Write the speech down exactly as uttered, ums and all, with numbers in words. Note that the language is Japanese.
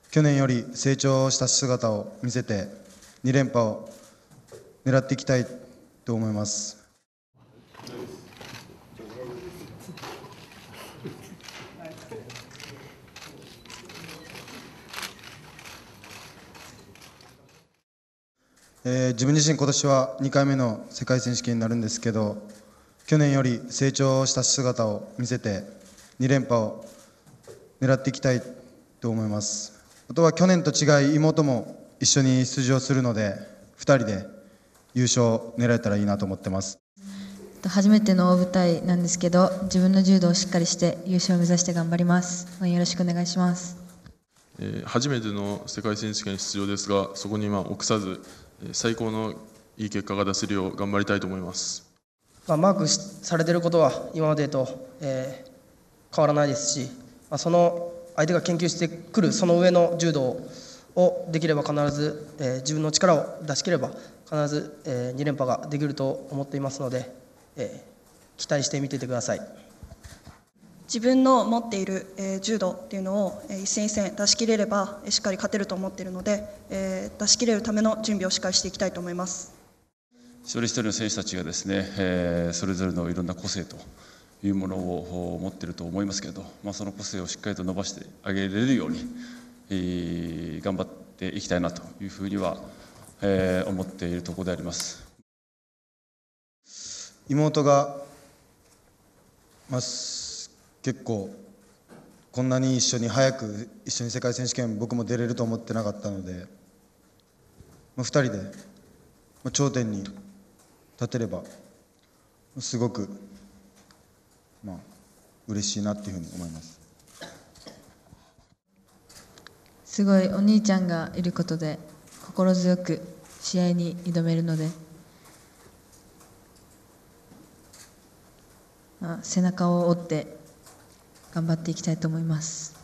去年より成長した姿を見せてに連覇を狙っていきたいと思います。えー、自分自身今年はにかいめの世界選手権になるんですけど、去年より成長した姿を見せてに連覇を狙っていきたいと思います。あとは去年と違い妹も一緒に出場するのでふたりで優勝を狙えたらいいなと思ってます。 初めての大舞台なんですけど、自分の柔道をしっかりして優勝を目指して頑張ります。応援よろしくお願いします。 えー、初めての世界選手権出場ですが、そこにまあ臆さず最高のいい結果が出せるよう頑張りたいと思います。 まあ、マークされていることは今までと、えー、変わらないですし、まあ、その相手が研究してくるその上の柔道をできれば必ず、えー、自分の力を出し切れば必ず、えー、に連覇ができると思っていますので、えー、期待して見ててください。 自分の持っている、えー、柔道っていうのを、えー、一戦一戦出し切れれば、えー、しっかり勝てると思っているので、えー、出し切れるための準備をしっかりしていきたいと思います。 一人一人の選手たちがですね、えー、それぞれのいろんな個性というものを持っていると思いますけれど、まあ、その個性をしっかりと伸ばしてあげれるように、えー、頑張っていきたいなというふうには、えー、思っているところであります。 妹が、まあ、結構こんなに一緒に早く一緒に世界選手権僕も出れると思ってなかったので、まあ、ふたりで、まあ、頂点に立てればすごく、まあ、嬉しいなっていうふうに思います。 すごいお兄ちゃんがいることで心強く試合に挑めるので、まあ、背中を追って頑張っていきたいと思います。